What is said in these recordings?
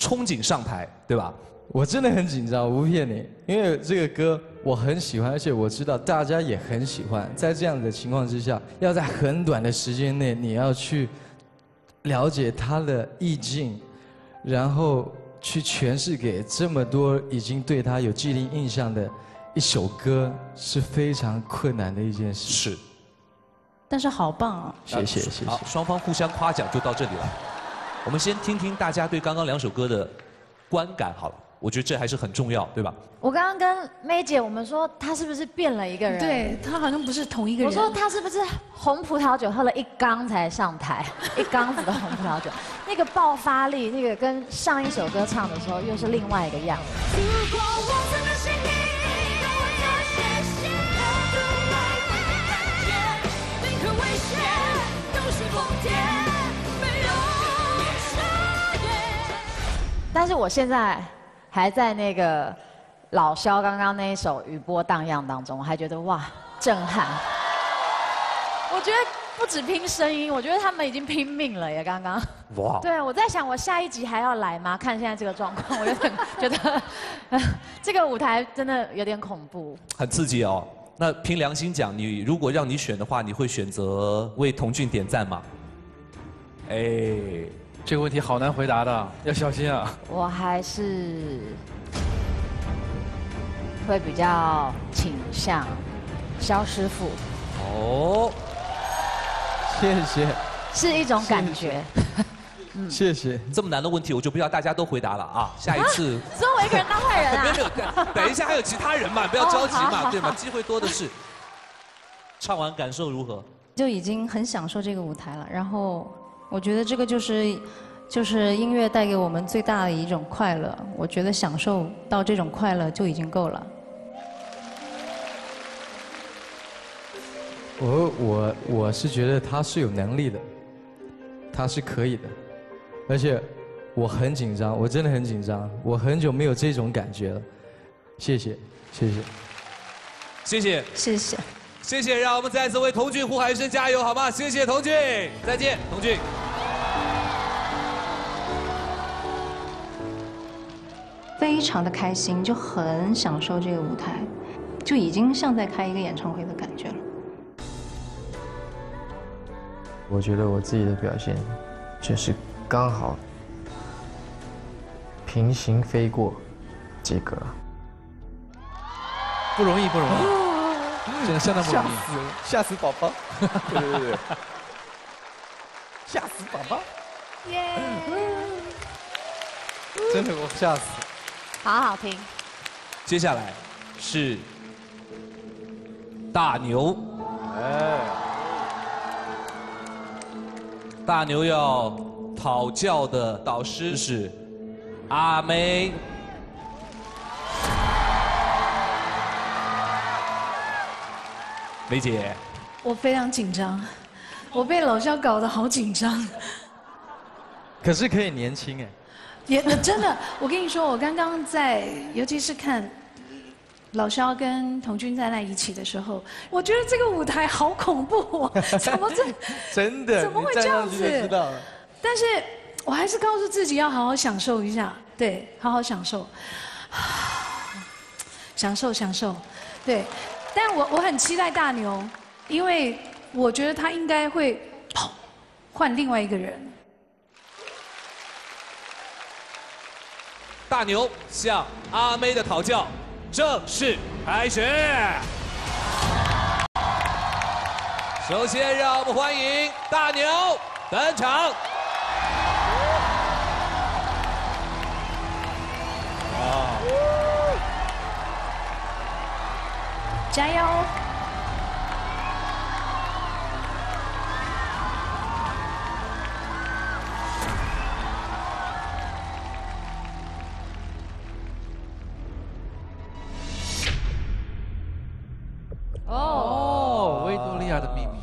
憧憬上台，对吧？ 我真的很紧张，我不骗你，因为这个歌我很喜欢，而且我知道大家也很喜欢。在这样的情况之下，要在很短的时间内，你要去了解它的意境，然后去诠释给这么多已经对他有既定印象的一首歌，是非常困难的一件事。 是。 但是好棒啊！ 谢谢谢谢。 好，双方互相夸奖就到这里了。我们先听听大家对刚刚2首歌的观感好了。 我觉得这还是很重要，对吧？ 我刚刚跟May姐我们说，她是不是变了一个人？ 对，她好像不是同一个人。 我说她是不是红葡萄酒喝了1缸才上台，1缸子的红葡萄酒，那个爆发力，那个跟上一首歌唱的时候又是另外一个样子。如果我曾经心里跟我说谢谢，从来没看见你和危险都是疯癫，没有遮掩。但是我现在。 还在那个老萧刚刚那一首雨波荡漾当中，我还觉得哇震撼。我觉得不止拼声音，我觉得他们已经拼命了耶！刚刚。哇。对，我在想我下一集还要来吗？看现在这个状况，我有点觉得，这个舞台真的有点恐怖。 很刺激哦。那凭良心讲，你如果让你选的话，你会选择为童俊点赞吗？哎。 这个问题好难回答的，要小心啊！ 我还是会比较倾向肖师傅。 哦， 谢谢。 是一种感觉。 谢谢。 这么难的问题，我就不要大家都回答了啊！下一次。 只有我一个人当坏人啊？ 没有，等一下还有其他人嘛，不要着急嘛，对吗？机会多的是。唱完感受如何？ 就已经很享受这个舞台了，然后。 我觉得这个就是音乐带给我们最大的一种快乐。我觉得享受到这种快乐就已经够了。 我是觉得他是有能力的，他是可以的，而且我很紧张，我真的很紧张，我很久没有这种感觉了。谢谢，谢谢， 谢谢， 谢谢。 谢谢，让我们再次为童俊呼喊一声加油，好吗？谢谢童俊，再见，童俊。 非常的开心，就很享受这个舞台，就已经像在开一个演唱会的感觉了。 我觉得我自己的表现，就是刚好平行飞过及格。 不容易，不容易。 真的相当不容易， 吓死宝宝！对，吓死宝宝！耶！真的我吓死。 好好听。 接下来是大牛。哎。大牛要讨教的导师是阿妹。 梅姐， 我非常紧张，我被老肖搞得好紧张。 可是可以年轻哎， 也真的，我跟你说，我刚刚在，尤其是看老肖跟童军在那一起的时候，我觉得这个舞台好恐怖哦，怎么真的怎么会这样子？ 知道了。 但是我还是告诉自己要好好享受一下，对，好好享受，享受，对。 但我很期待大牛，因为我觉得他应该会换另外一个人。 大牛向阿妹的讨教正式开始。首先，让我们欢迎大牛登场。 加油！ 哦，维多利亚的秘密。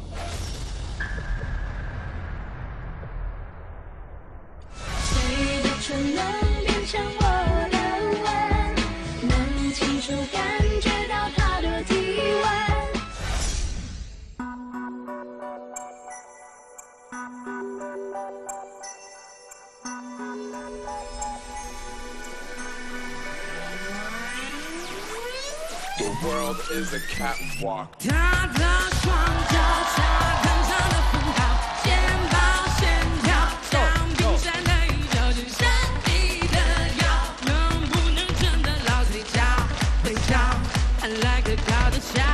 谁的唇能变成我的吻？能清楚感觉到它的体温。 The world is a catwalk. 他的双脚沙滩上的符号，肩膀线条像冰山的一角，只剩你的腰，能不能真的老嘴角？微笑，看来可靠的笑。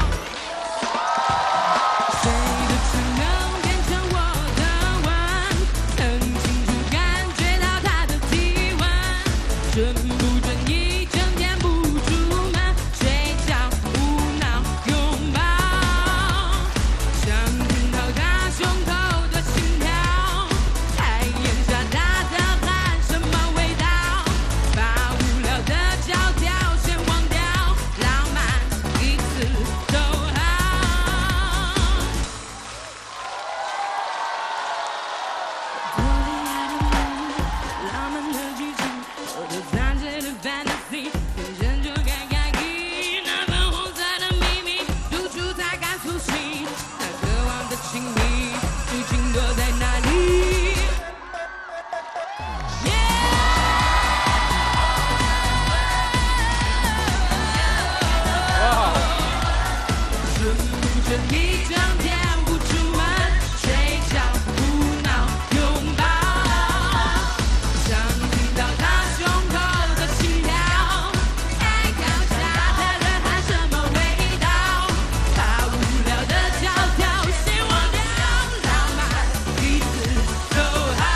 谁的唇能变成我的吻？很清楚感觉到他的体温，准不准一整天不出门，睡觉无脑拥抱，想听到他胸口的心跳，猜眼下他在喊什么味道，把无聊的教条先忘掉，浪漫一次都好。多厉害的梦，浪漫的剧情，我的残忍的 fantasy， 天生就该开启那粉红色的秘密，处处才敢苏醒，那渴望的亲密，究竟躲在哪里？准不准一整天不出门，睡觉无脑拥抱，想听到他胸口的心跳，爱跳下他的喊什么味道，把无聊的教条先忘掉，浪漫一次都好。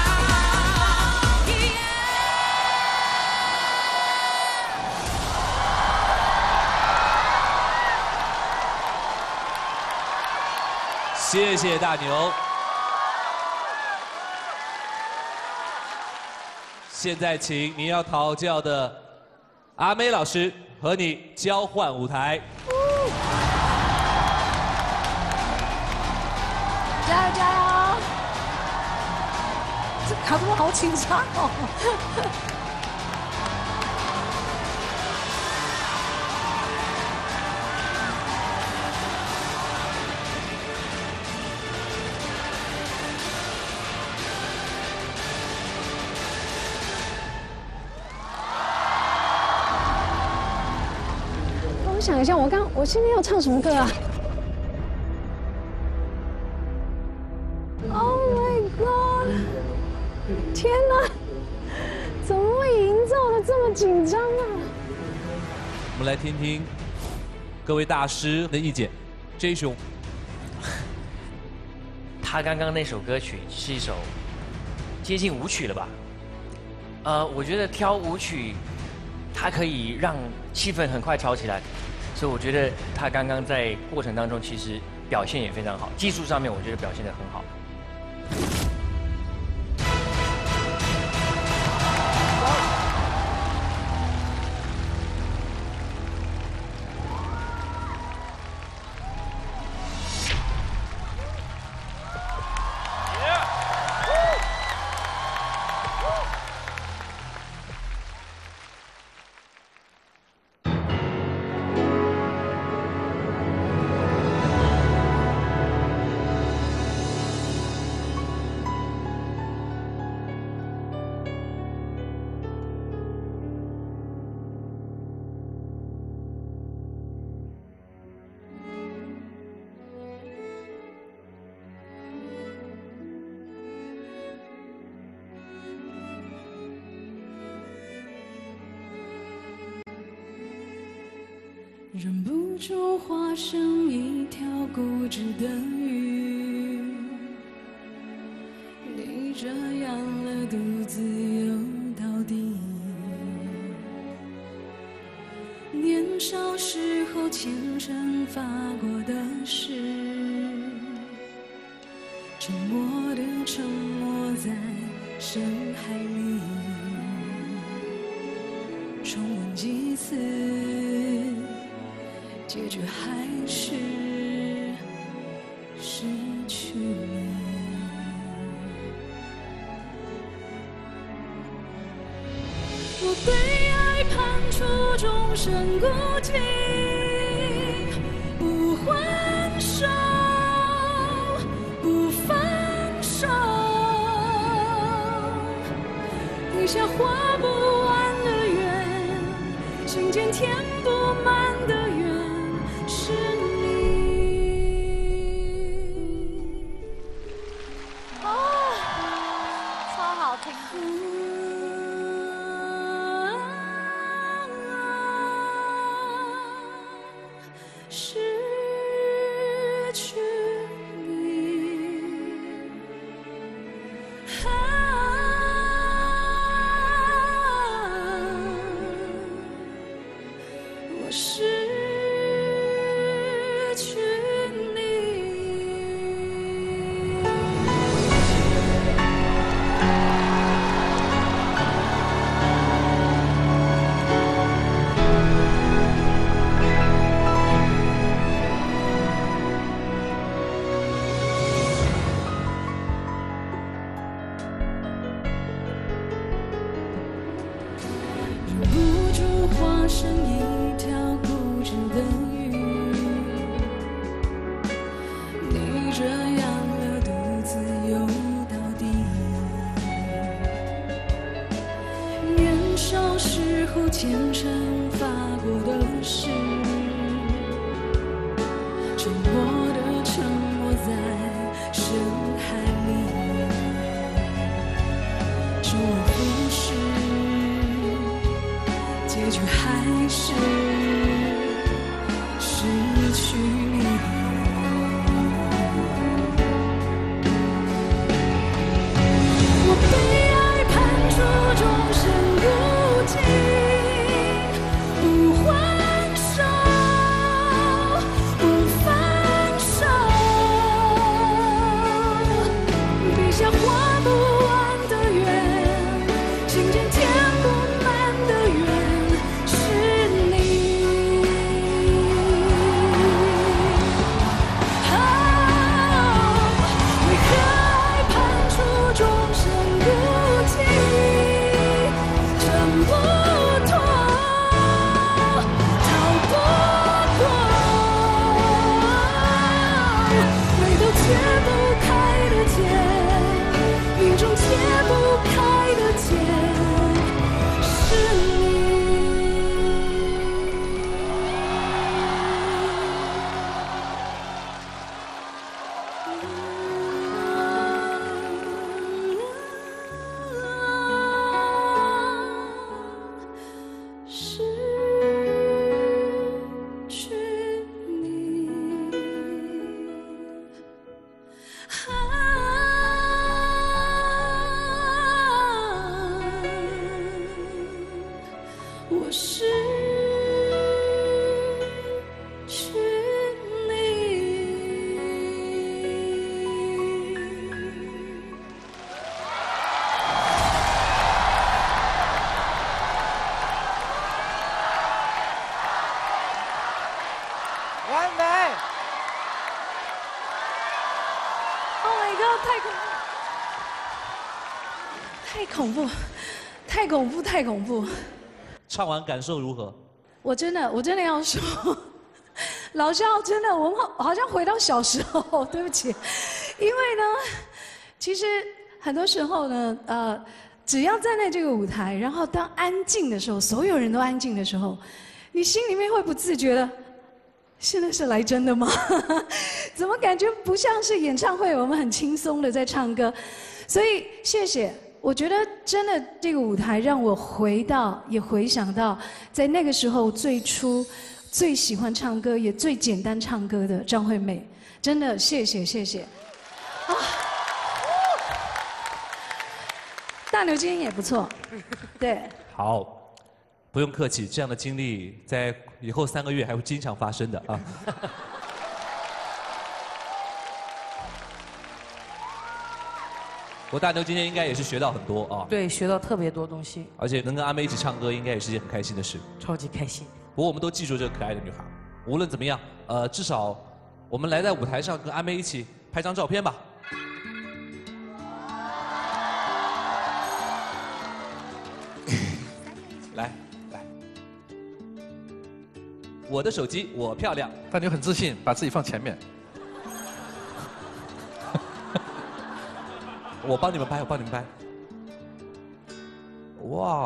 谢谢大牛。现在请您要讨教的阿妹老师和你交换舞台。 加油加油！这卡布好紧张哦。 我想一下，我今天要唱什么歌啊 ？Oh my god！ 天哪，怎么会营造的这么紧张啊？ 我们来听听各位大师的意见。J 兄， 他刚刚那首歌曲是一首接近舞曲了吧？我觉得挑舞曲，它可以让气氛很快炒起来，所以我觉得他刚刚在过程当中其实表现也非常好，技术上面我觉得表现得很好。 忍不住化成一条固执的鱼，你这样了独自游到底。年少时候虔诚发过的誓，沉默的沉没在深海里，重温几次。结局还是失去你。我对爱判处终身孤寂，不还手，不放手，滴下画不完的圆，心间填不满的圆。 失去你。忍不住化身一条固执的鱼，你这样了独自游到底。年少时候虔诚发过的誓，沉默的沉没在深海里，周而复始，结局还是失去你。我被爱判处终身孤寂，不还手，不放手，笔下画不完的圆，心间填不满的缘，是你。为何爱判处终身孤寂，挣不脱，逃不过，回头解不开的结，雨中解不开的结，是你。失去你。我失去你。 完美。 Oh my god！ 太恐怖，太恐怖，太恐怖！ 唱完感受如何？ 我真的要说，老肖真的，我们好像回到小时候，对不起，因为呢，其实很多时候呢，只要站在这个舞台，然后当安静的时候，所有人都安静的时候，你心里面会不自觉的。现在是来真的吗？怎么感觉不像是演唱会？我们很轻松的在唱歌，所以谢谢。我觉得真的这个舞台让我也回想到，在那个时候最初最喜欢唱歌，也最简单唱歌的张惠妹，真的谢谢谢谢。啊，大牛今天也不错，对。 好。不用客气，这样的经历在以后3个月还会经常发生的啊。我大牛今天应该也是学到很多啊。 对，学到特别多东西。 而且能跟阿妹一起唱歌，应该也是件很开心的事。 超级开心。 不过我们都记住这个可爱的女孩。无论怎么样，至少我们来在舞台上跟阿妹一起拍张照片吧。来。我的手机，我漂亮。 但你很自信，把自己放前面。 我帮你们拍，我帮你们拍。哇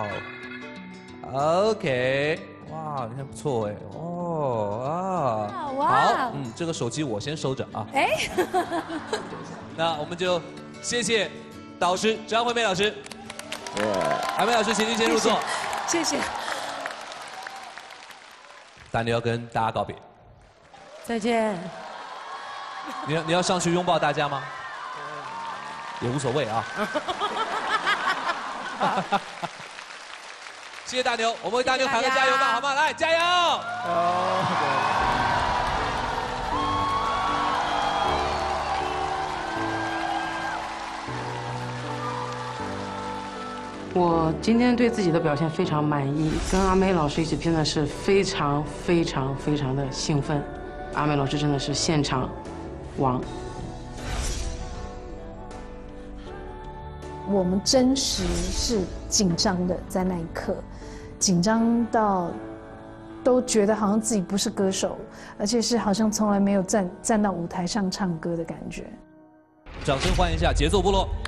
，OK， 哇，你看不错哎，哦啊，好，这个手机我先收着啊。哎，那我们就谢谢导师张惠妹老师。阿妹老师，请您先入座。 谢谢。 大牛要跟大家告别。 再见。 你要上去拥抱大家吗？也无所谓啊。 谢谢大牛，我们为大牛喊个加油吧，好吗？来，加油！ 我今天对自己的表现非常满意，跟阿梅老师一起拼的是非常的兴奋。阿梅老师真的是现场王。 我们真实是紧张的，在那一刻，紧张到都觉得好像自己不是歌手，而且是好像从来没有站到舞台上唱歌的感觉。 掌声欢迎一下节奏部落。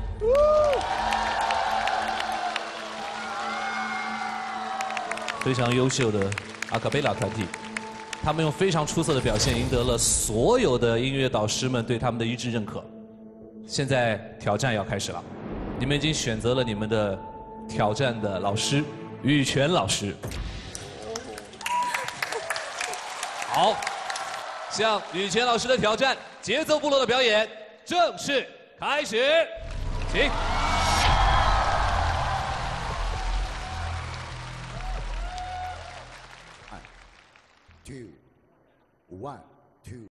非常优秀的阿卡贝拉团体，他们用非常出色的表现赢得了所有的音乐导师们对他们的一致认可。现在挑战要开始了。你们已经选择了你们的挑战的老师，羽泉老师。好，向羽泉老师的挑战，节奏部落的表演正式开始，请。 2, 1, 2